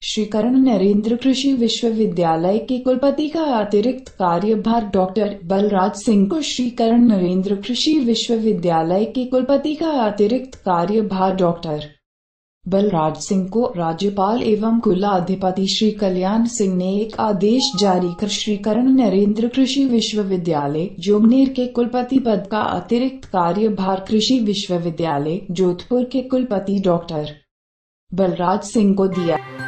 श्रीकरण नरेंद्र कृषि विश्वविद्यालय के कुलपति का अतिरिक्त कार्यभार डॉक्टर बलराज सिंह को श्रीकरण नरेंद्र कृषि विश्वविद्यालय के कुलपति का अतिरिक्त कार्यभार डॉक्टर बलराज सिंह को राज्यपाल एवं कुलाधिपति श्री कल्याण सिंह ने एक आदेश जारी कर श्रीकरण नरेंद्र कृषि विश्वविद्यालय जोगनेर के कुलपति पद का अतिरिक्त कार्यभार कृषि विश्वविद्यालय जोधपुर के कुलपति डॉक्टर बलराज सिंह को दिया।